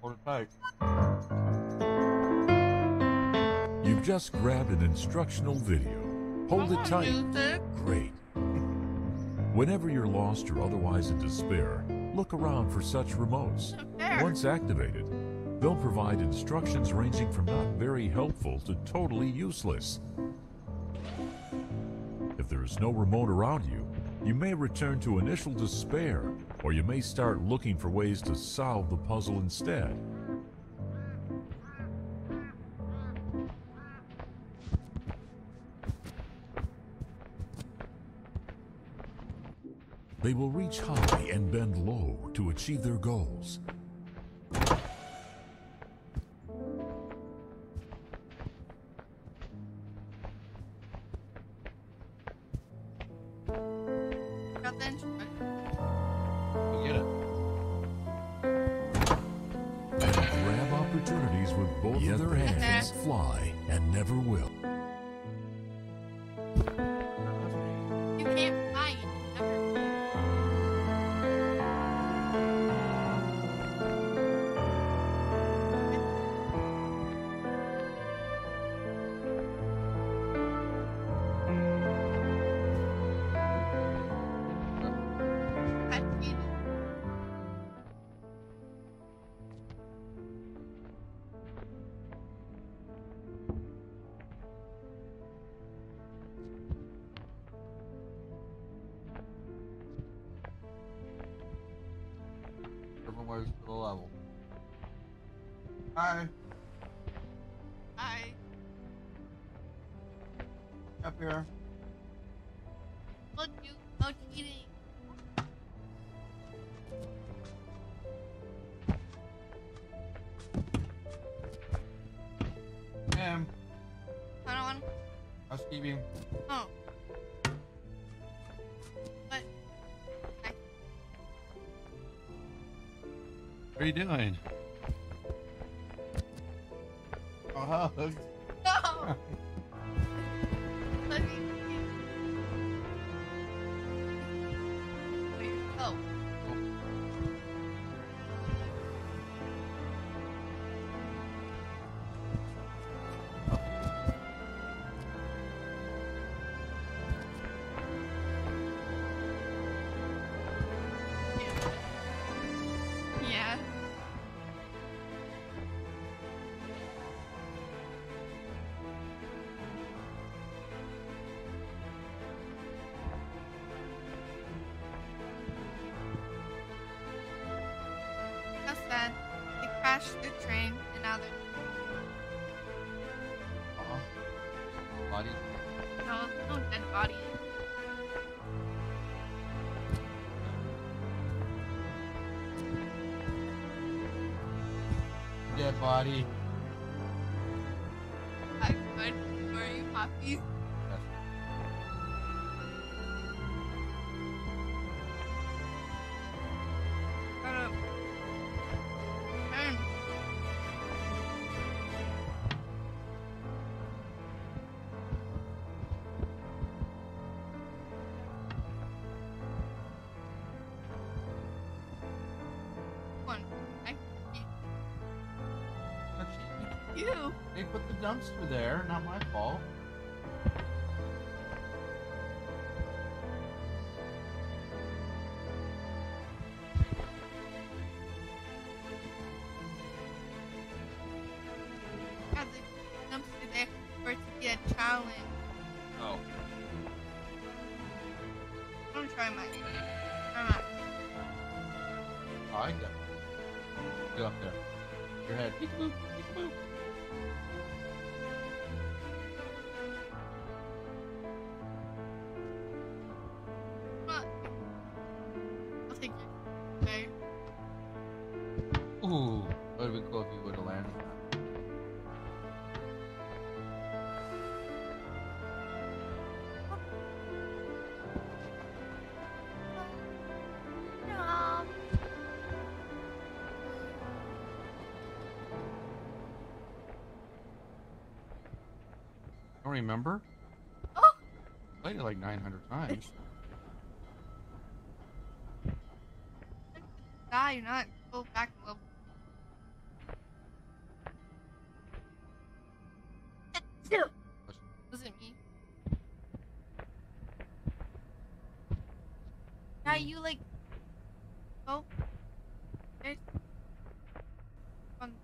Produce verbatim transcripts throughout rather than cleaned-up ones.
Hold it tight. You've just grabbed an instructional video. Hold it tight. Great. Whenever you're lost or otherwise in despair, look around for such remotes. Once activated, they'll provide instructions ranging from not very helpful to totally useless. If there is no remote around you, you may return to initial despair, or you may start looking for ways to solve the puzzle instead. They will reach high and bend low to achieve their goals. Got the instrument. Get it. And grab opportunities with both of their hands, fly, and never will. You can't fly. Never. Different ways to the level. Hi. Hi. Up here. Look, you no cheating. Ma'am. I don't want. Housekeeping. Oh. What? I, What are you doing? Oh, hugs. no. Let me see. Wait. Oh. Yeah. That's sad. They crashed the train and now they're Uh-huh. Body. no, no dead body. Dead body. I could. Were you happy? Yes. Shut up. Turn. One. I Not cheating. you. They put the dumpster there, not my fault. Had the dumpster there for it to be a challenge. Oh. Don't try my. Try my. Oh, I got it. Go up there. Your head. Peekaboo. Peekaboo. What? I'll take it. Okay. Ooh. That would have been cool if you would have landed that. No. Don't remember? Oh. Played it like nine hundred times. Die, you're not go back level. how you like go. There's one.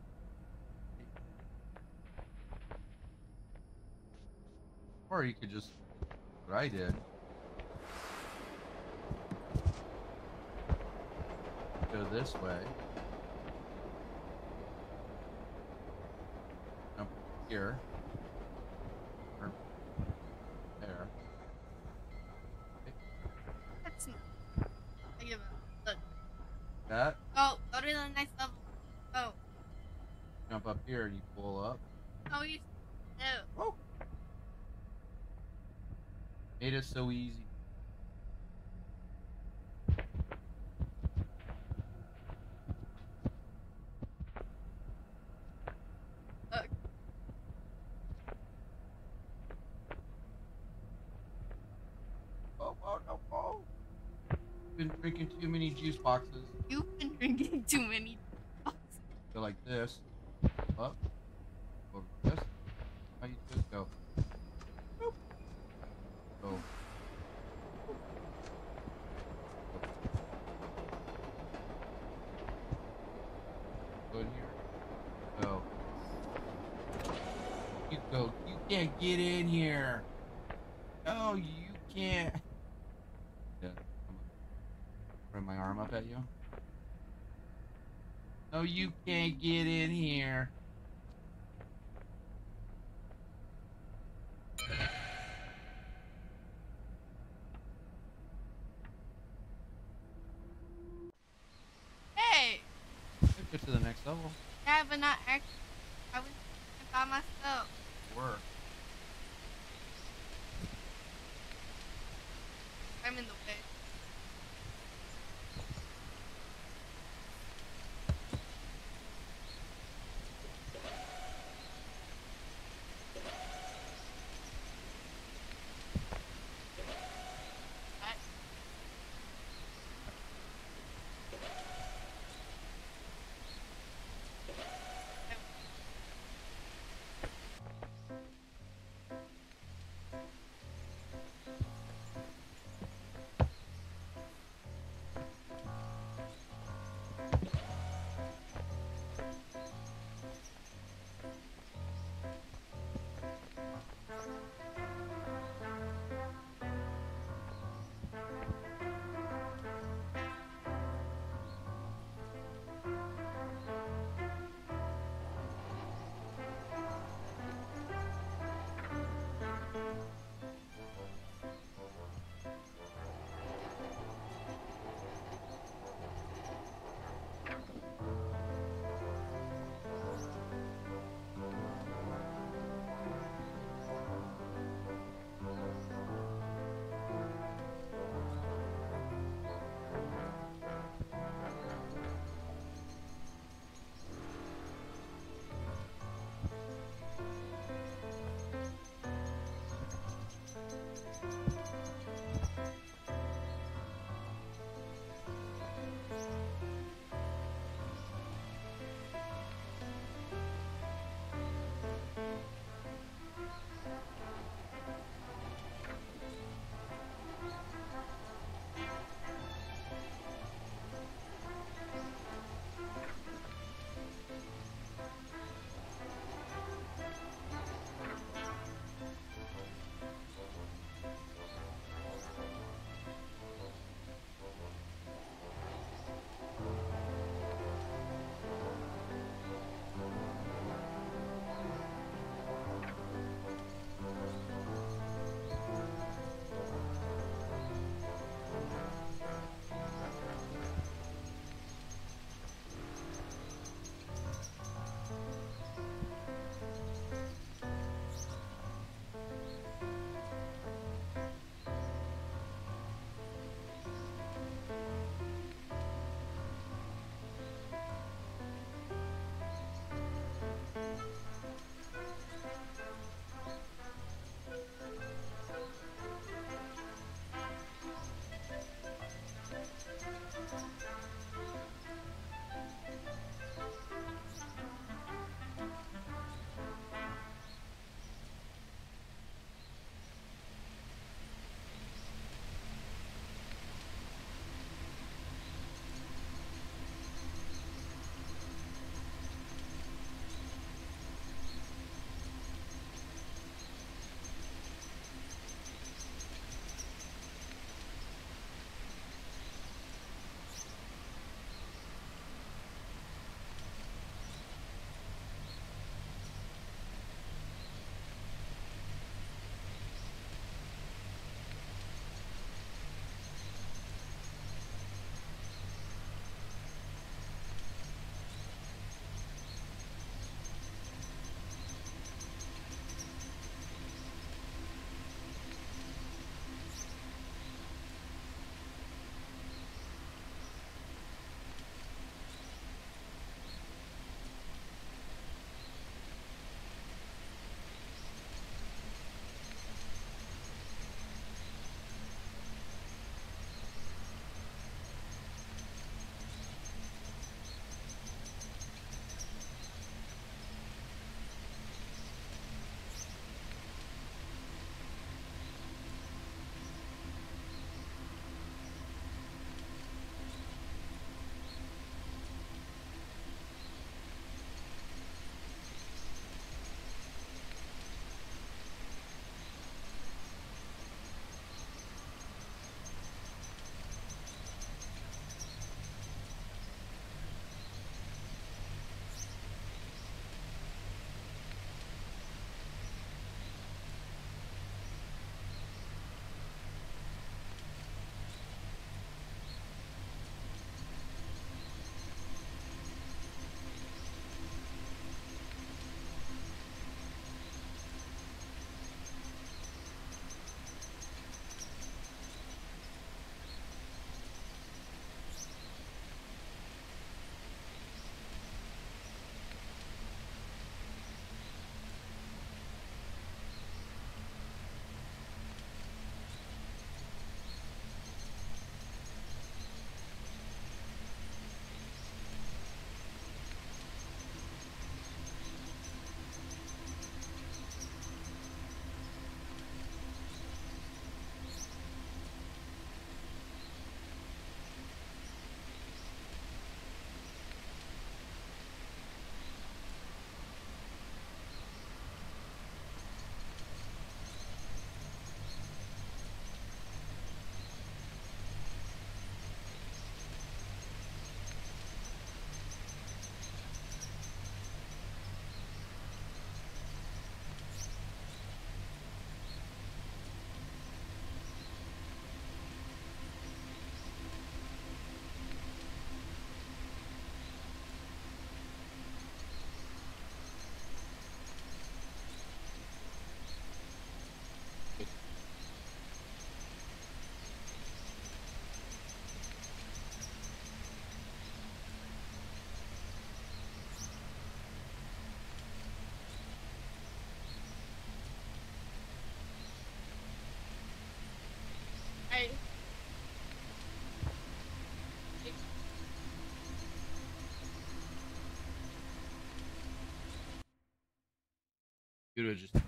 Or you could just what I did. Go this way. Jump here. Or there. Okay. That's not. I give up. Look. That. Go. Go to the next level. Go. Jump up here and you pull up. Oh, you. No. Whoa. Made it so easy. Look. Oh, oh, no, oh. Been drinking too many juice boxes. You've been drinking too many. Go like this. Up. Over this. How you just go? Boop. Go. Go in here. Go. You go. You can't get in here. No, you can't. Yeah. Bring my arm up at you. No, you can't get in here. Hey. Let's get to the next level. Yeah, but not actually. I was by myself. Were. I'm in the way. You would just.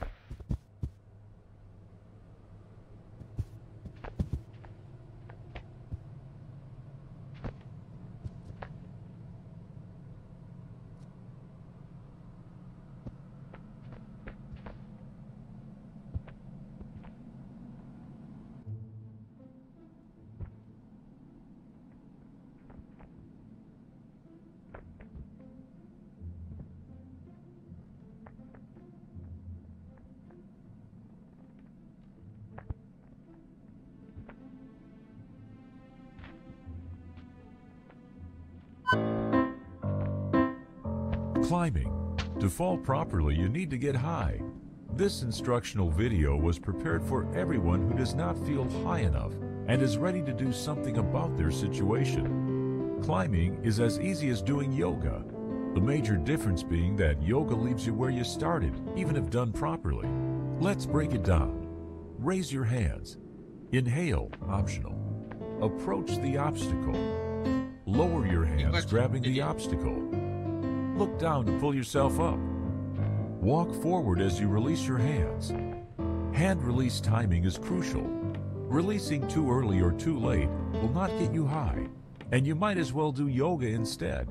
Climbing. To fall properly, you need to get high. This instructional video was prepared for everyone who does not feel high enough and is ready to do something about their situation. Climbing is as easy as doing yoga. The major difference being that yoga leaves you where you started, even if done properly. Let's break it down. Raise your hands. Inhale, optional. Approach the obstacle. Lower your hands, grabbing the obstacle. Look down to pull yourself up. Walk forward as you release your hands. Hand release timing is crucial. Releasing too early or too late will not get you high, and you might as well do yoga instead.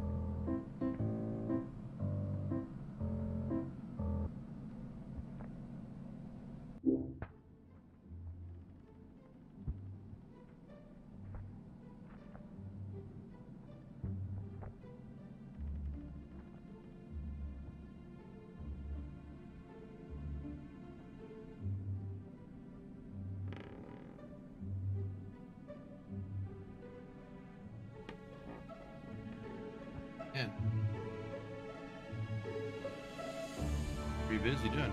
Man. Pretty busy doing.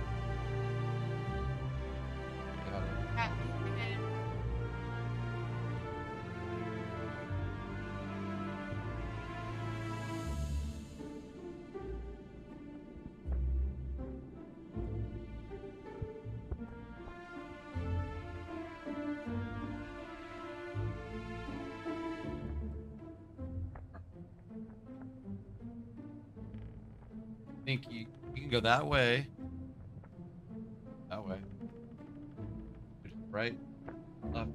Got it. At least we did. I think you, you can go that way. That way. Just right, left.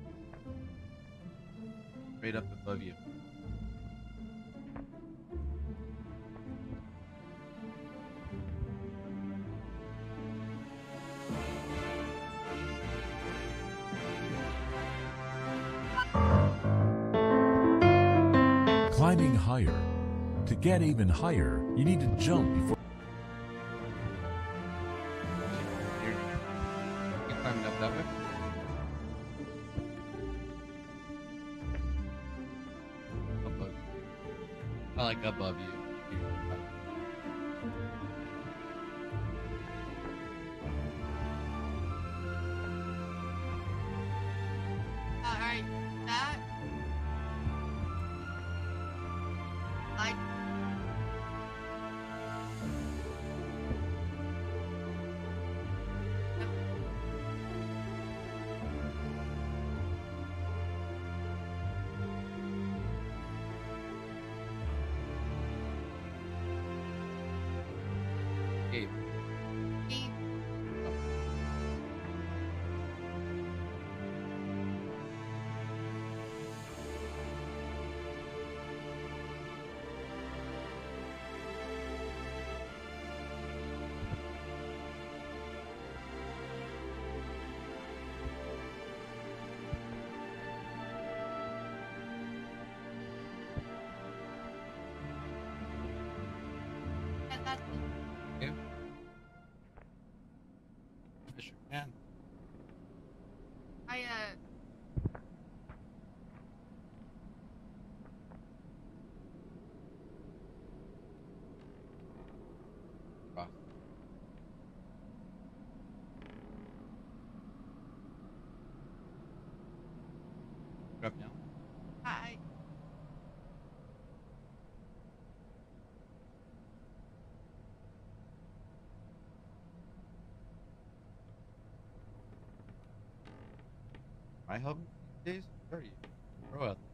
Straight up above you. Climbing higher. To get even higher, you need to jump before. You're, you're climbing up that way? Above. I like above you. Alright, that. Like. Gabe. Eight. And that's it. Gabe. Fisher man. I, uh. Cross. Drop down. I. Am I helping these days? Where are you? Throw out.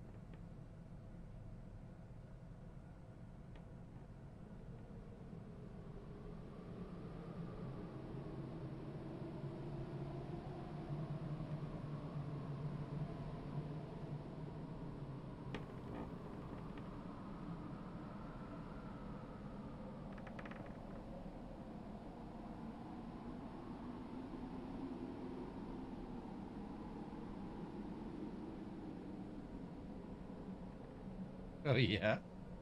Oh yeah.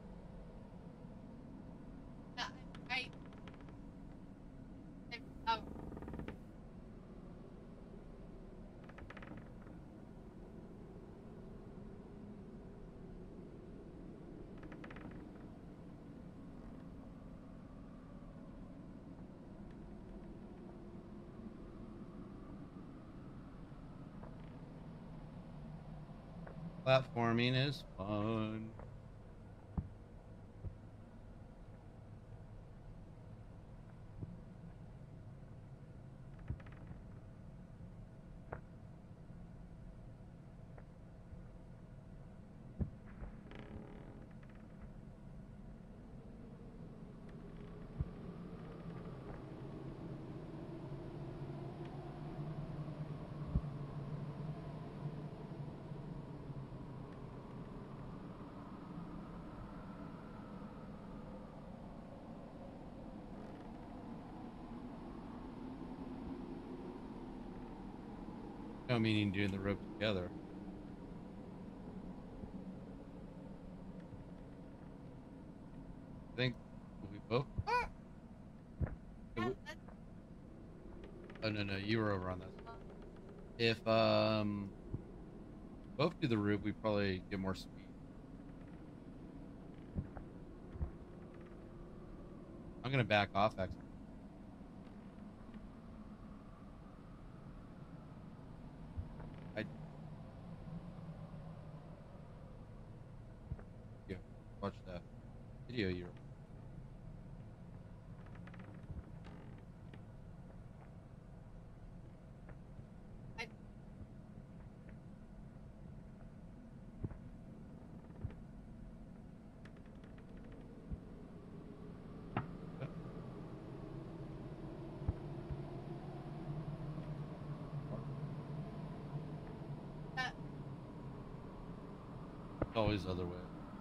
Yeah, I, I, I, oh, Platforming is fun. No meaning doing the rope together. I think we both. Ah! yeah, We, that's, oh no no, you were over on that. uh, If um both do the rope, we probably get more speed. I'm gonna back off actually. I yeah, watch that video you. I, that, It's always the other way.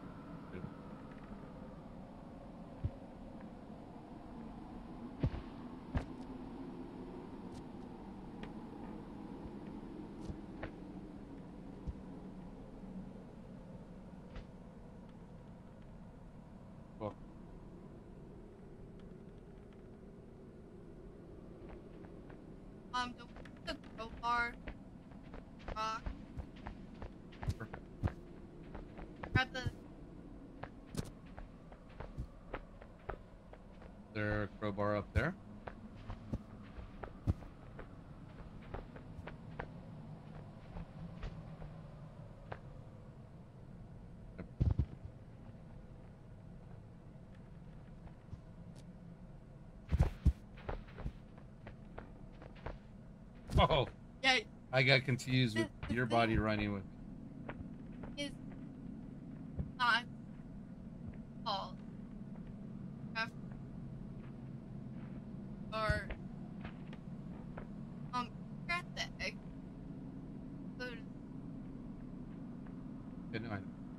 Well, um, the, the crowbar, rock, perfect. grab the, There a crowbar up there. Oh, yeah, I got confused with the, the your thing body running with me. is not called craft or, um, grab the egg, go to, Yeah, no, I know.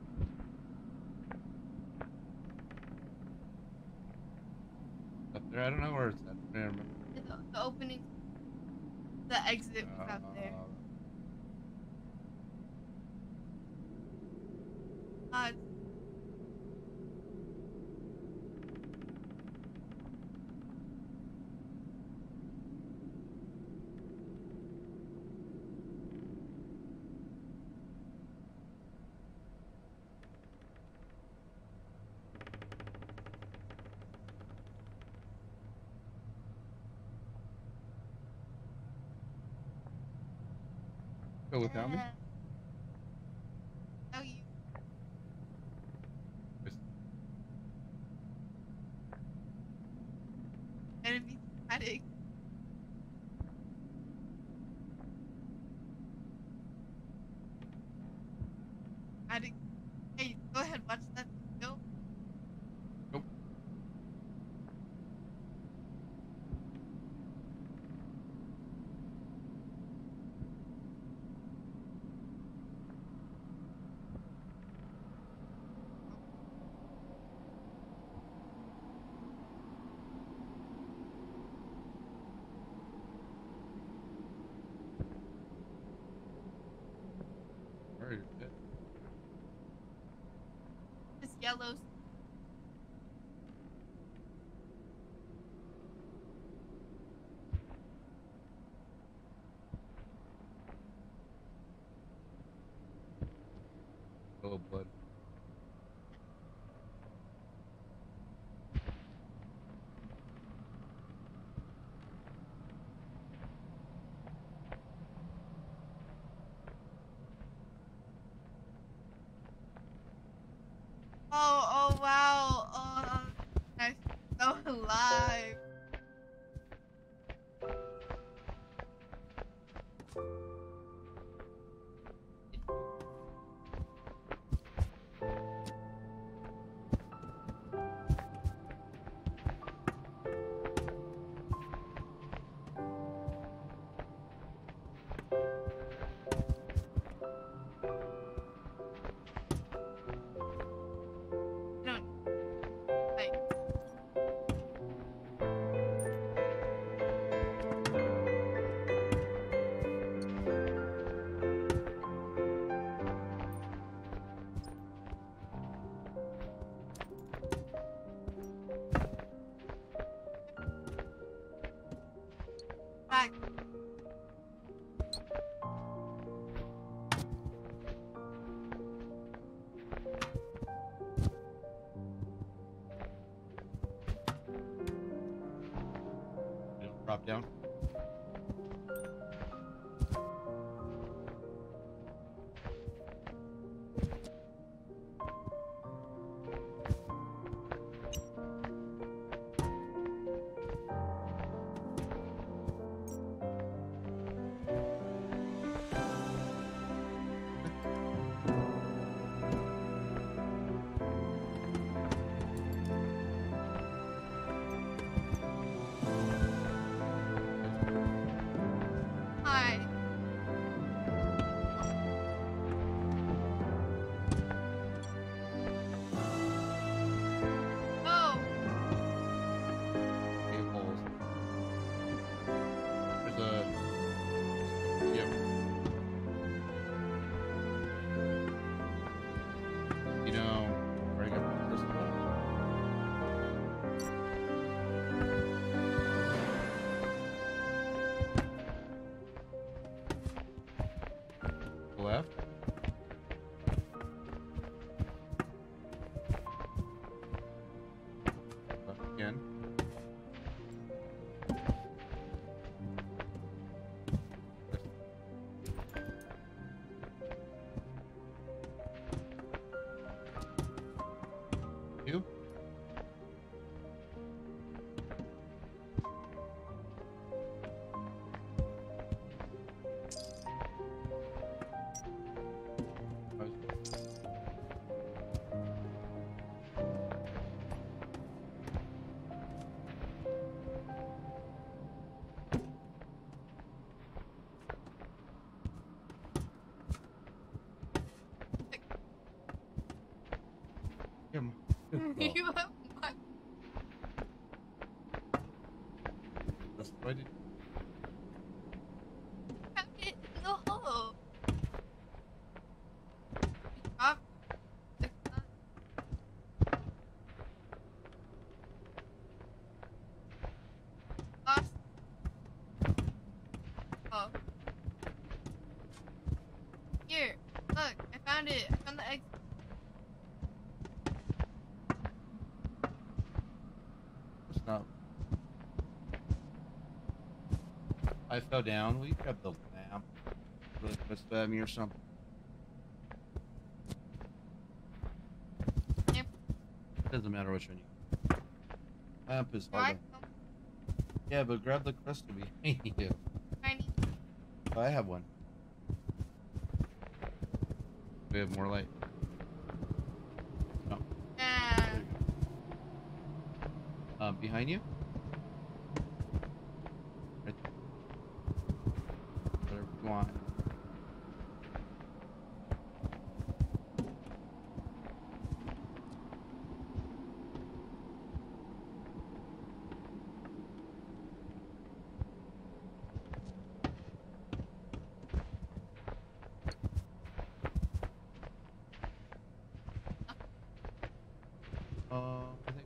Up there, I don't know where it's at. I don't remember. the, the opening, the exit was out there. Uh, Uh, go without me. yeah. Oh, you, Just- gonna be static. Static. Hey, go ahead, watch that video. Nope. yellow. Oh, bud. Oh, oh wow. Oh, I'm so alive. I don't like. Back. Drop down. Hi. Oh. Eight holes. There's a. Yeah. You know, where I got the first one. Left. Left again. You. Him. You have my. That's what I did. Have it in the hole. Drop. the gun. Lost. Oh. Here, look, I found it. I found the egg. It's not. I fell down. Will you grab the lamp? Really whisper me or something? Yep. Doesn't matter which one you. Lamp is Do I hard. to- Yeah, but grab the crystal behind you. tiny? Oh, I have one. We have more light. No. Yeah. There you go. Um, behind you? Right there. Whatever you want.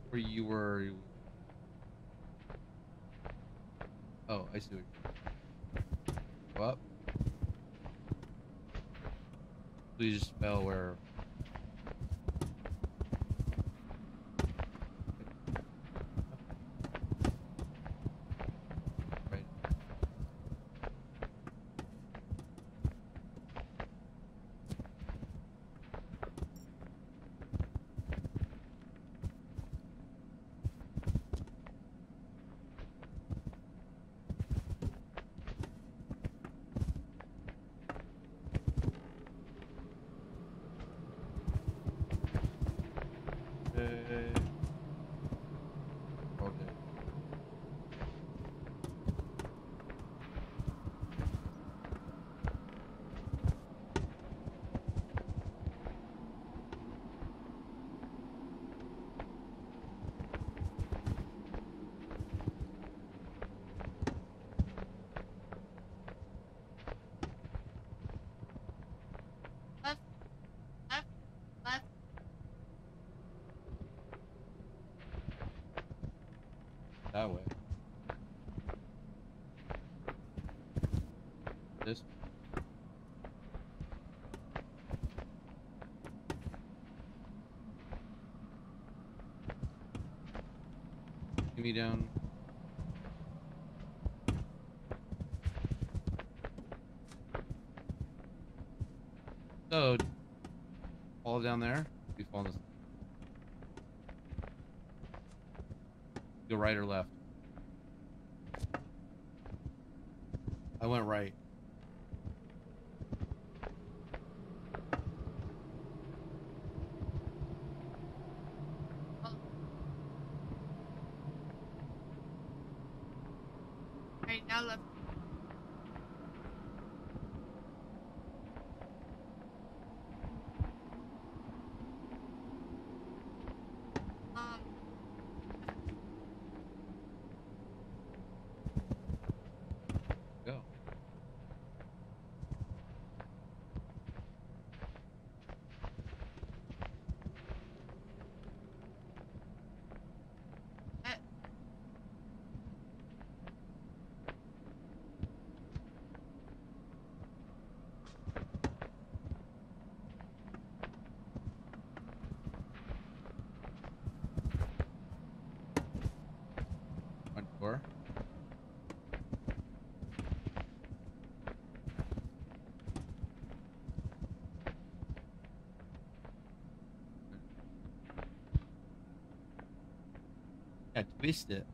Where you were. Oh, I see. Go up. Please spell where. Right. Okay. Okay. Left, left, left. That way. This. Get me down. So, fall down there. We fall in this. Go right or left? I went right. Oh. Right now left. Um. Go. Eh. Front door. Yeah, twist it.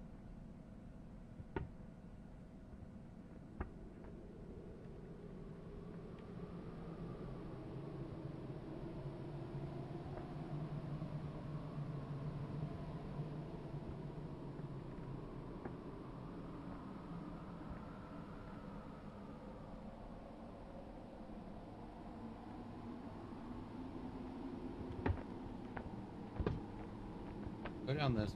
Go down this.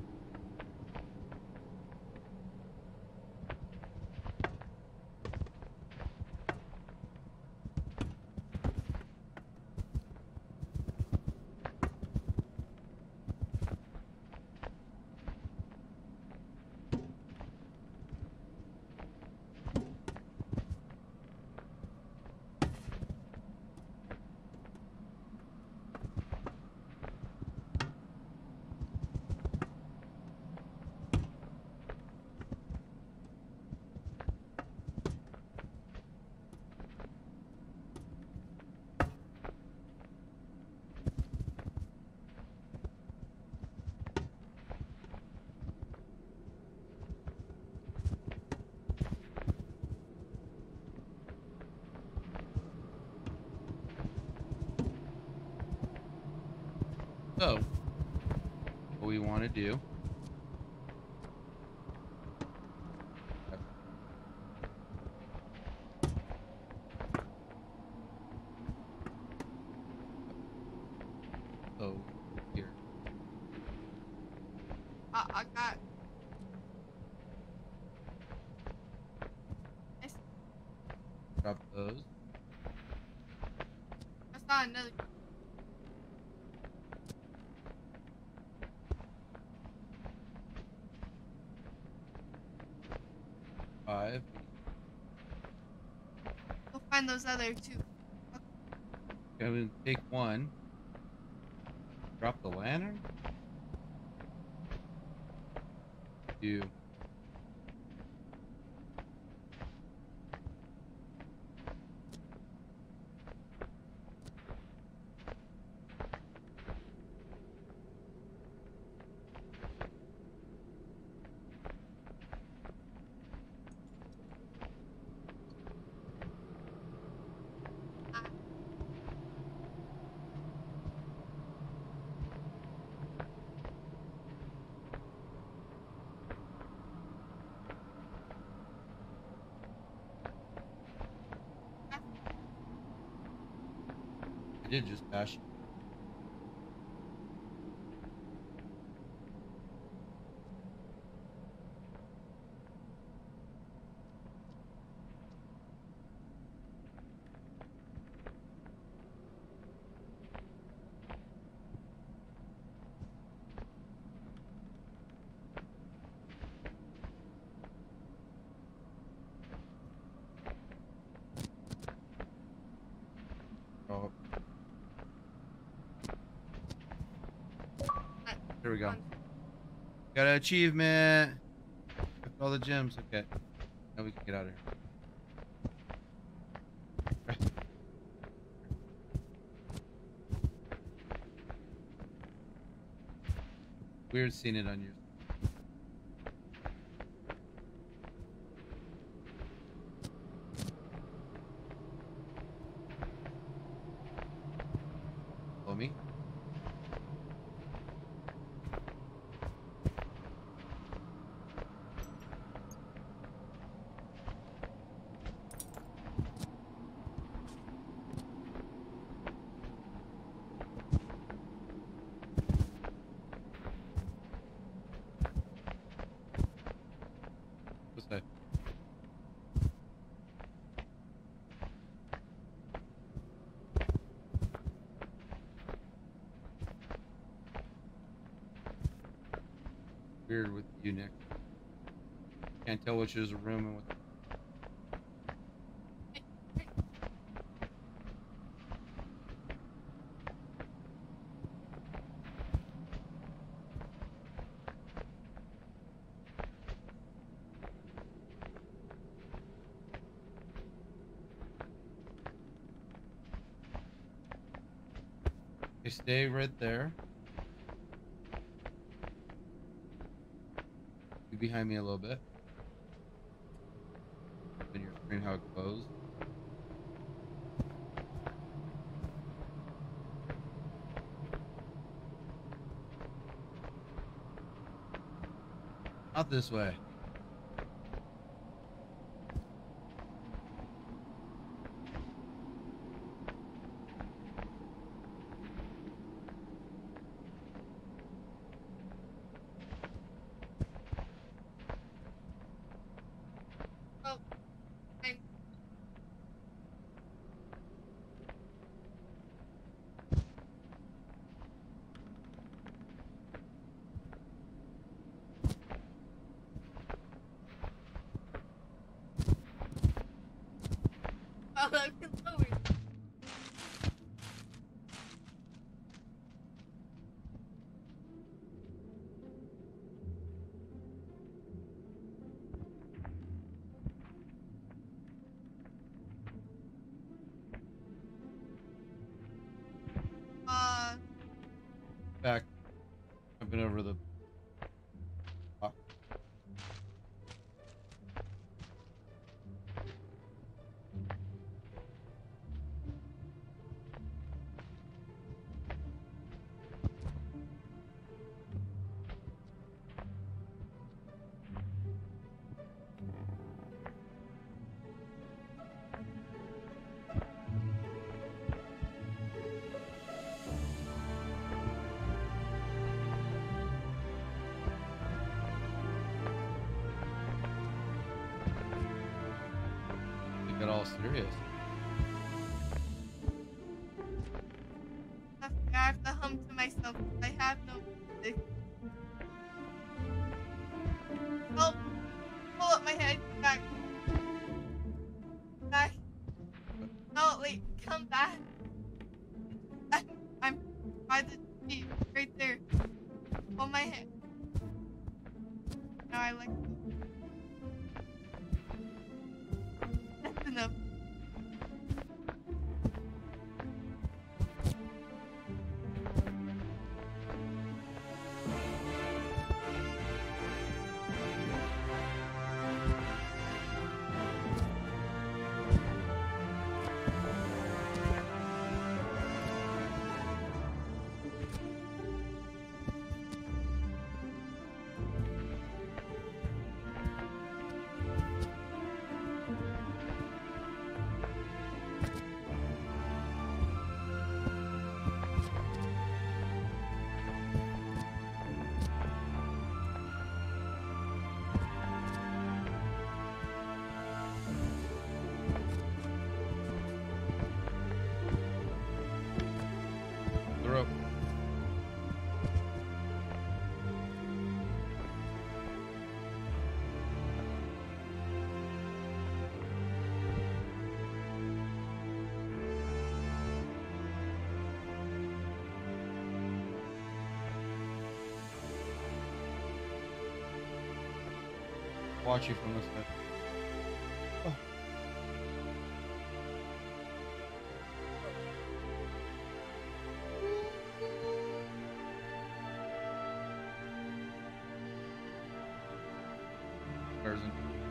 So, what we want to do. So, here. I, I got. I, s- Drop those. I saw another. five. We'll find those other two. Okay. I'm gonna take one. Drop the lantern. Two. I did just bash. Oh. There we go. Got an achievement. Got all the gems. Okay. Now we can get out of here. Weird seeing it on your. Follow me. What's that? Weird with you, Nick. Can't tell which is a room and what. Okay, stay right there. You behind me a little bit. Then your screen how it closed. Not this way. Oh, I'm oh, I've been lowered. Uh, Back. I've been over the. Oh. They got all serious. I have to hum to myself. I have no music. Oh, pull up my head back. Oh my head. Now I like. That's enough. The rope. Watch you from this side. Oh. Tarzan.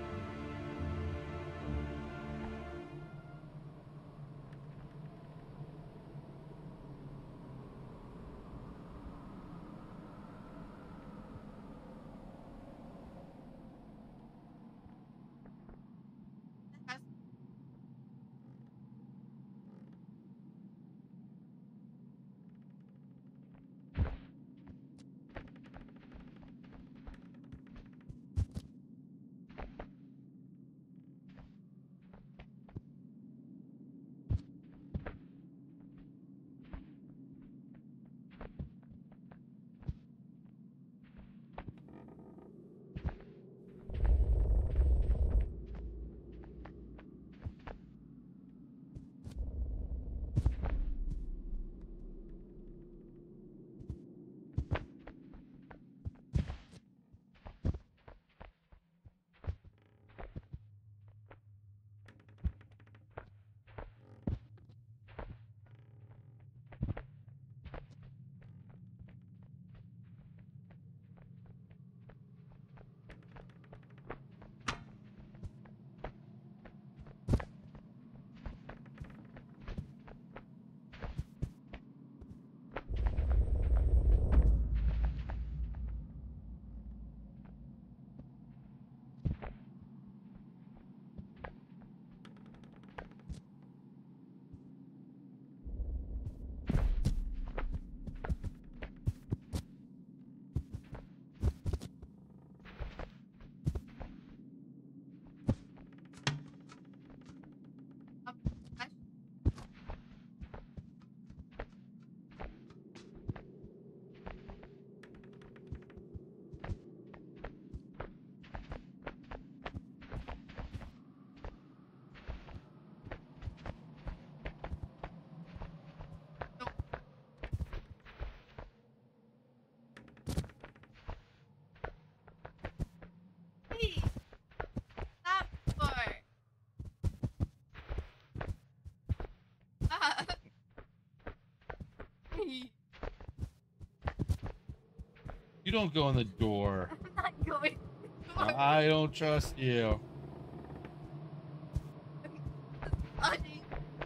Hey, stop for. Ah. Hey, You don't go in the door. I'm not going. I don't trust you. Funny.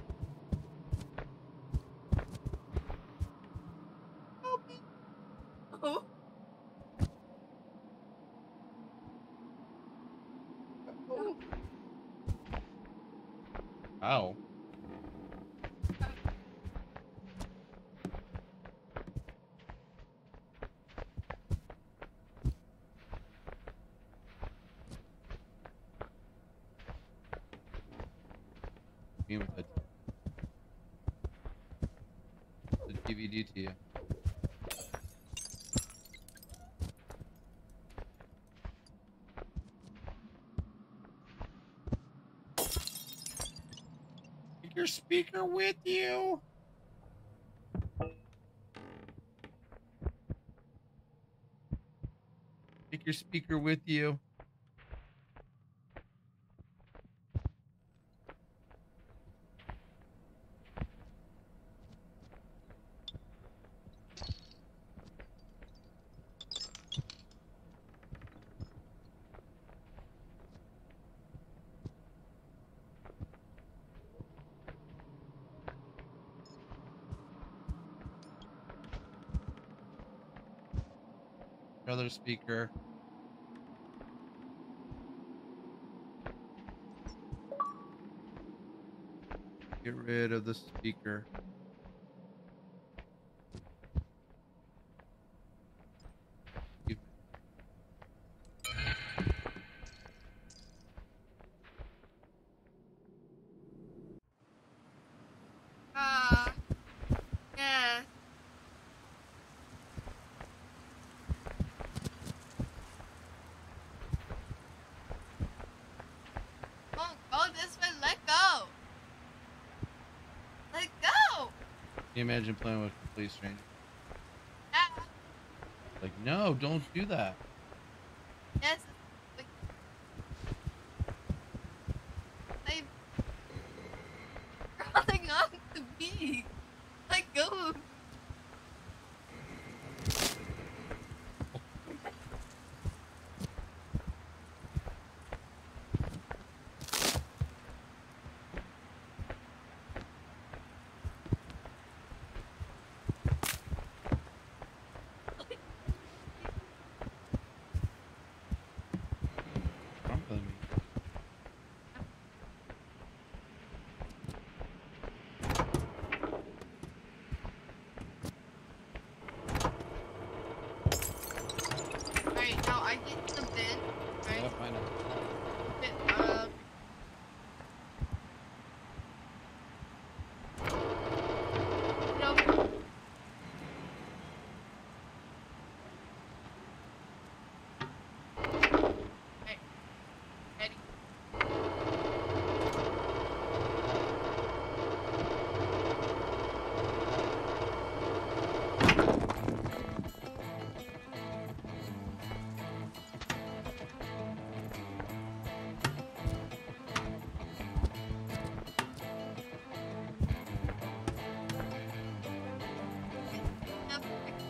Help me. Oh. Oh. Ow. Me with the, the D V D to you. Take your speaker with you. Take your speaker with you. Other speaker. Get rid of the speaker. Ah, yeah. Come on, go this way. Let go. Let go. Can you imagine playing with a complete stranger? Ah, Like, no, don't do that. yes. Like, I'm crawling on the beat. Let go. Don't play me. Alright, now I get the bin, right? Yeah, find out. Bin, uh, no. Right. Ready? Yep.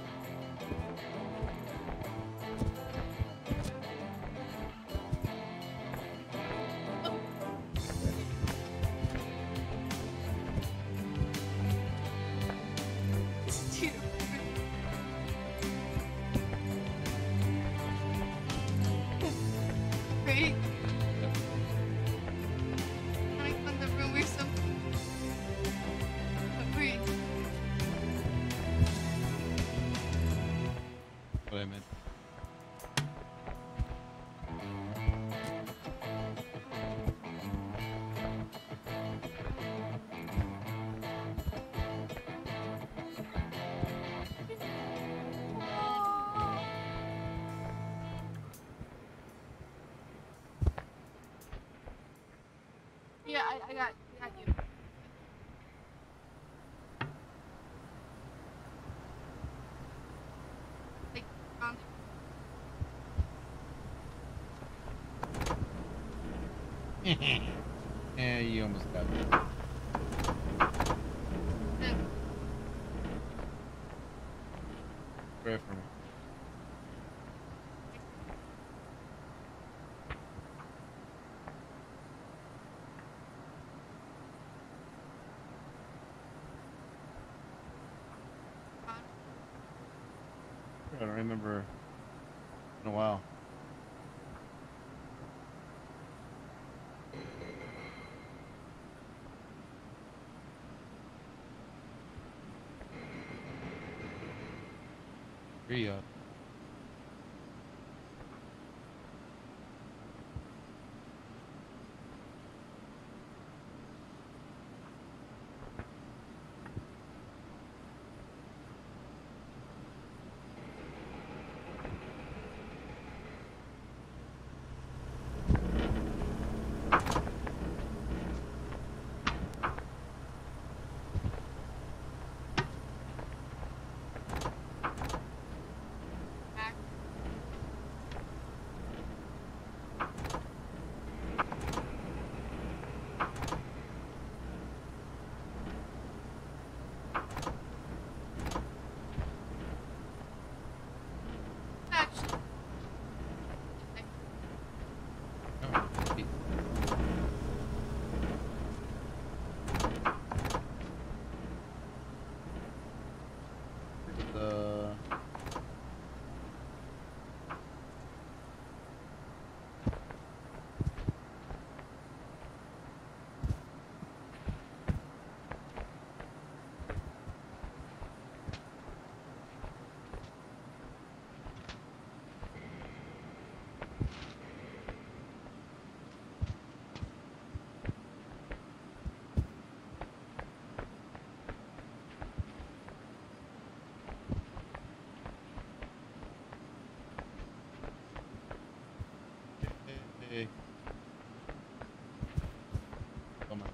Dude. Right? Like on the room or something. Wait. What I meant. Yeah, I, I got, I got you. Like, um, Yeah, you almost got it. the, Pray for me. I don't remember in a while. Free up. Yay. Oh my.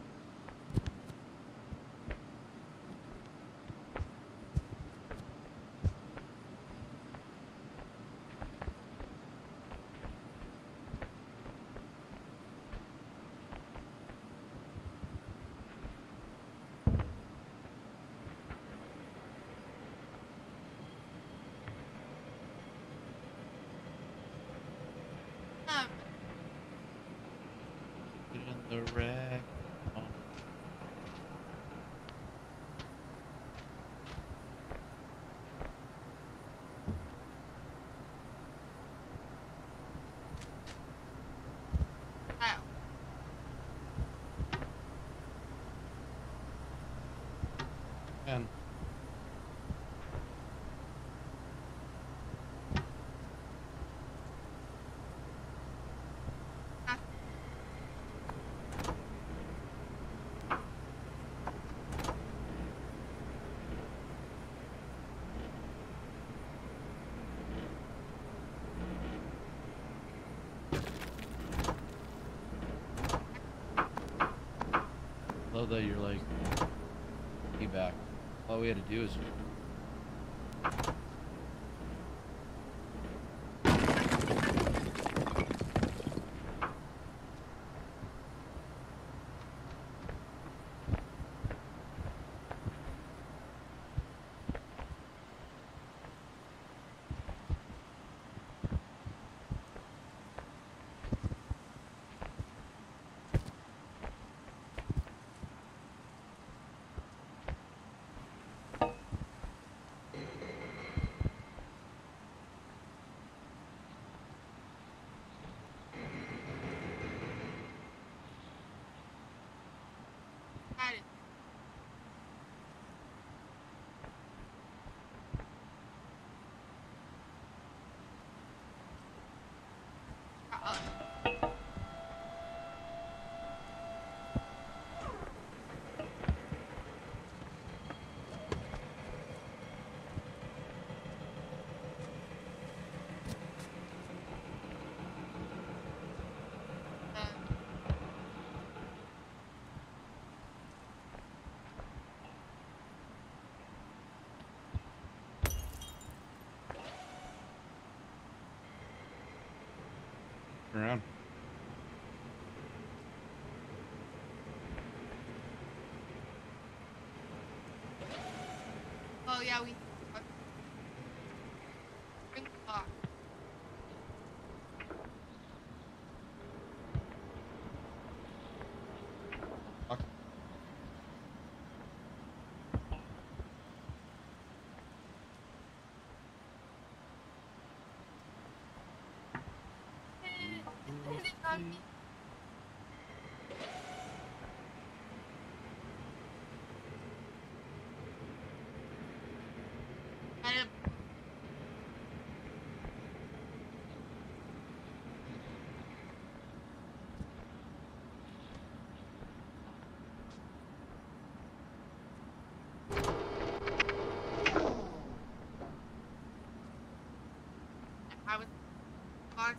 Um, Get in the wreck. Oh. oh. And Ah, love that you're like be back. All we had to do is that is. Uh-oh. Um, turn around. oh yeah, we. Drink off. Fuck. It's on me. And I was lost.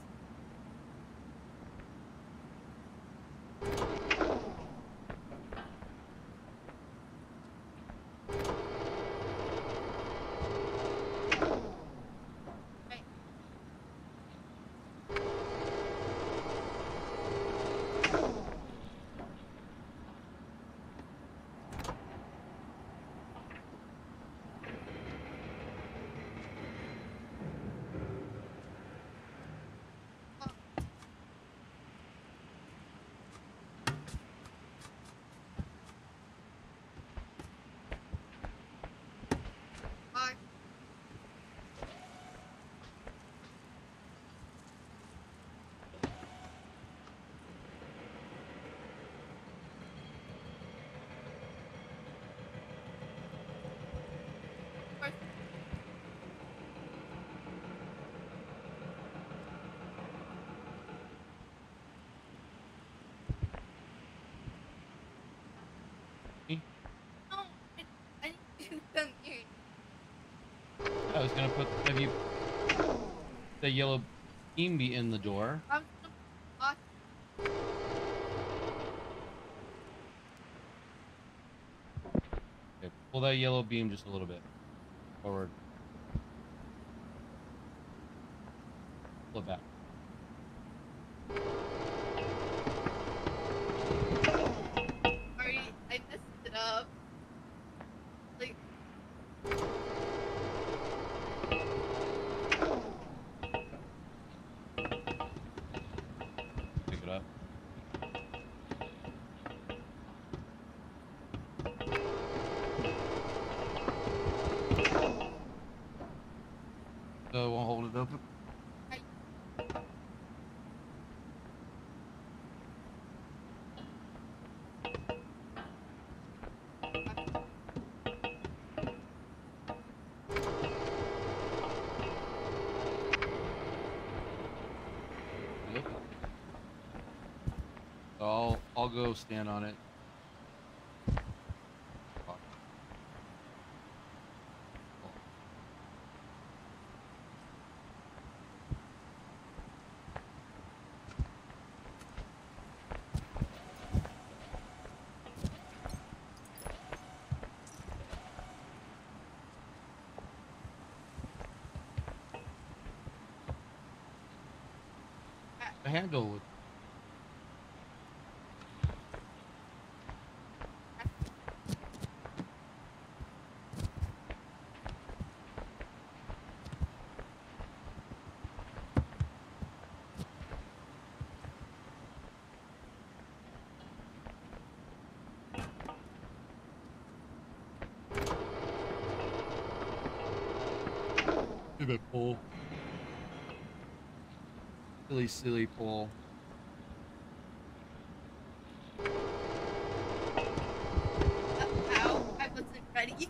Right. Oh, bye. First, Me? no, I, I need to do some here. I was gonna put have you the yellow beam be in the door. I was gonna lock Pull that yellow beam just a little bit forward. Pull it back. Sorry, I messed it up. Like. Pick it up. So we'll hold it open. I... Yep. So I'll I'll go stand on it. The handle would. Stupid pull. Silly, silly pull. Ow, I wasn't ready.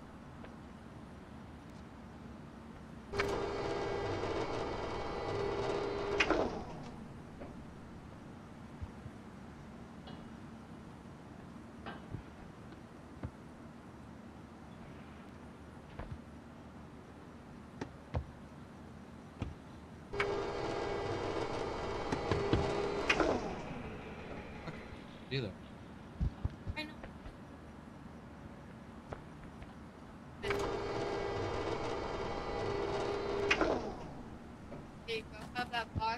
Either. I know. There you go. Have that box.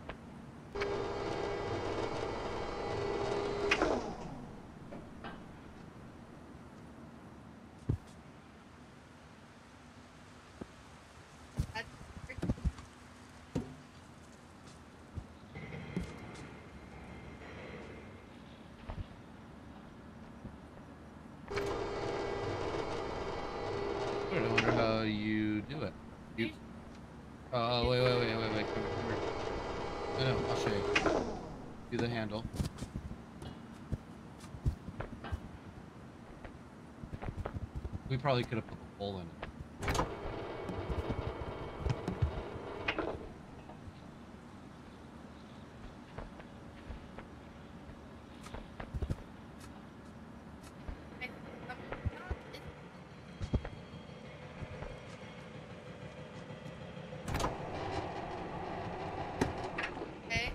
That's I wonder how you do it. You. Oh, wait, wait, wait, wait, wait. Come here, come here. No, no, I'll show you. Do the handle. We probably could have put the hole in it. okay.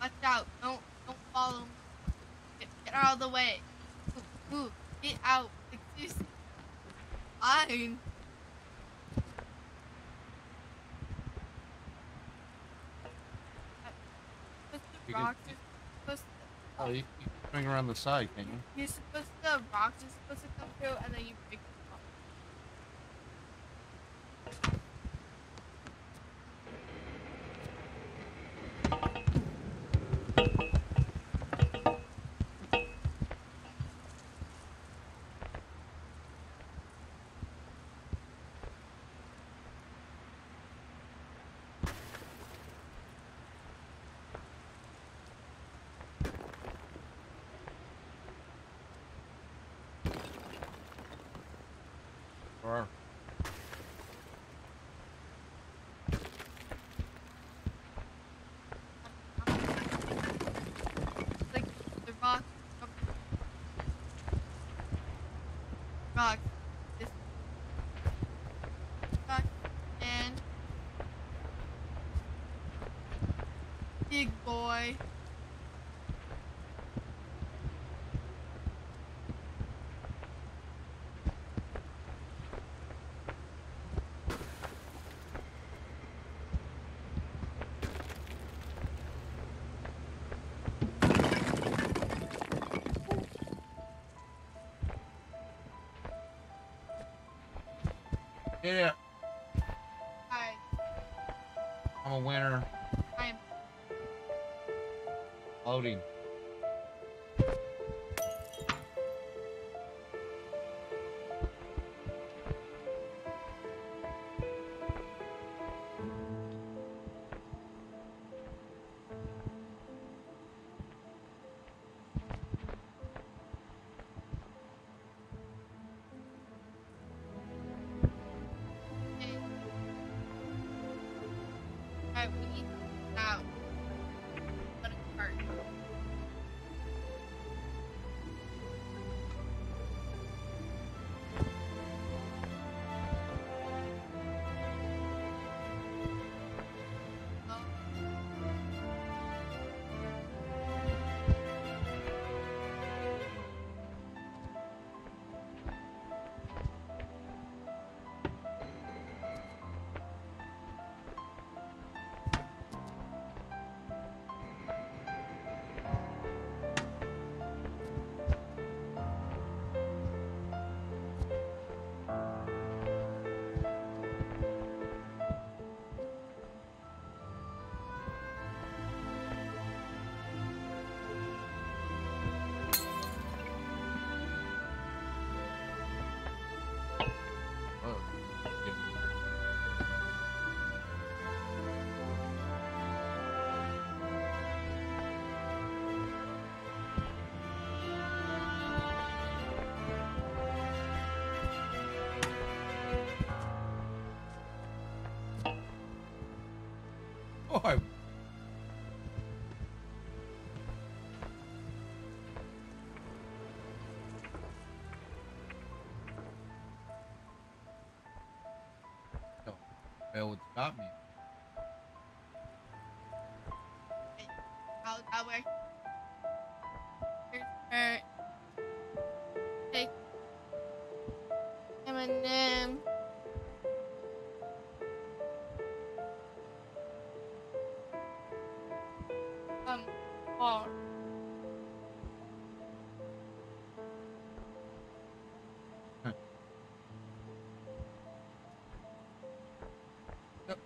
Watch out. Don't don't follow me. Get, get out of the way. Move, move. Get out. Excuse me. Fine. Put the You rocks can- are supposed to, Oh, you, you can swing around the side, can you? you're supposed to, rocks are supposed to come through and then you break them off. Or Like the rocks, rocks, this rock, and big boy. yeah, Hi, I'm a winner. I'm Loading. hey. Alright, we need now. Let it start. Oh. Oh, yeah. Oh, I. No, Bell would stop me. How that way. Here's her. Take Eminem. Um, bar. Yep.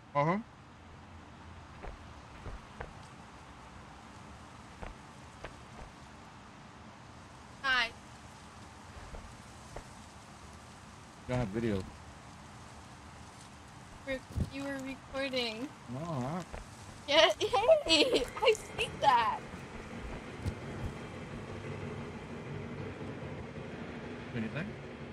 Uh huh. Hi. Don't have video. Rec- You were recording. No, I'm not. Yeah. Hey, I see that. Anything?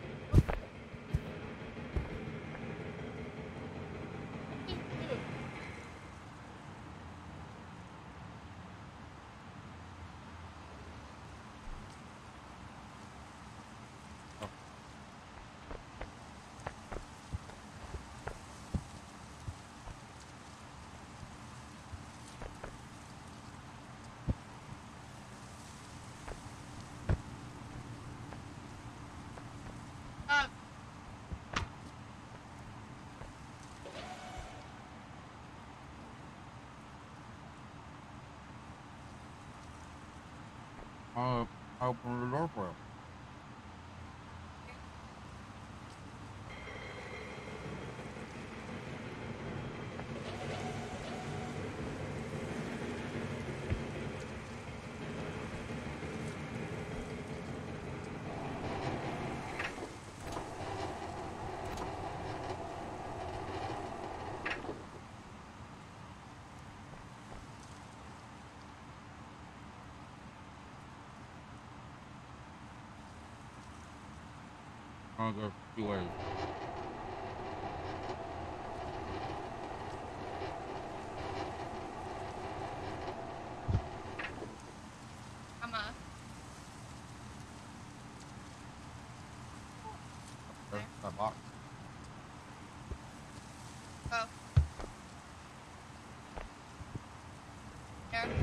Uh, Uh, open the door for you. I'll go two ways. come on. There's that box. Go. There.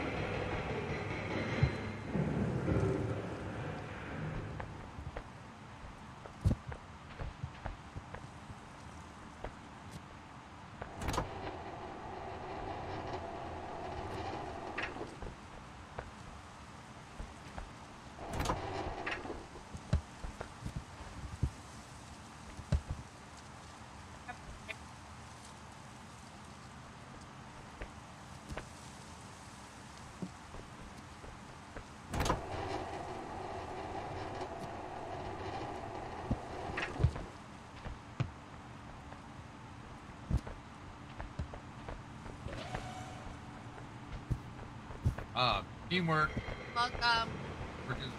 Uh, teamwork. Welcome. We're just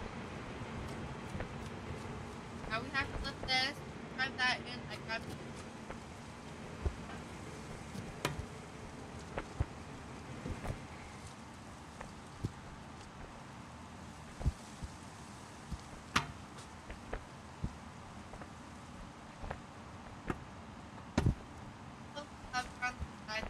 Now we have to lift this. Drive that in. I grabbed it. Oh, I'm on the side.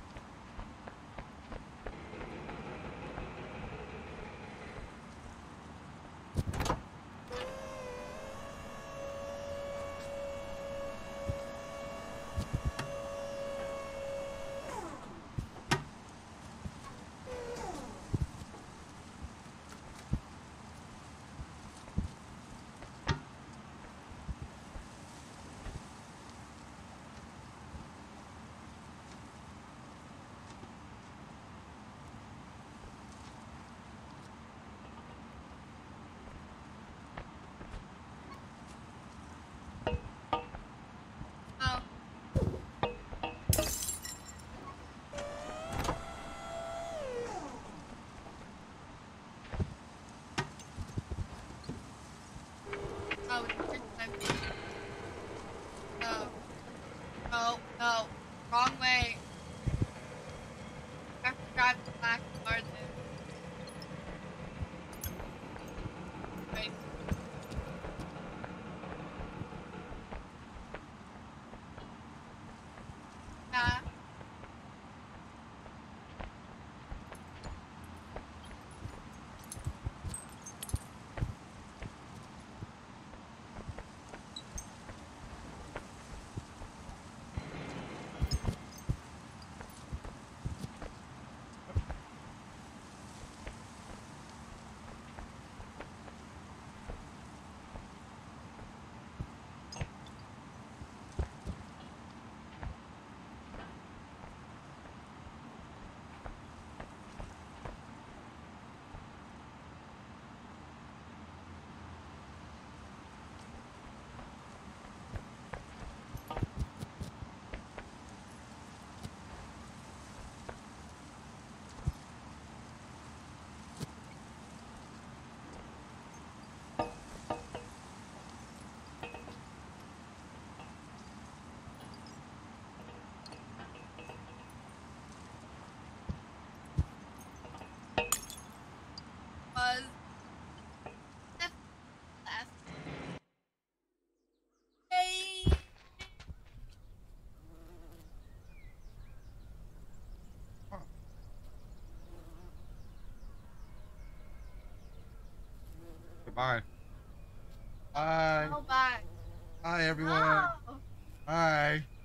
Bye. Bye. Oh, bye. Bye, everyone. No. Bye.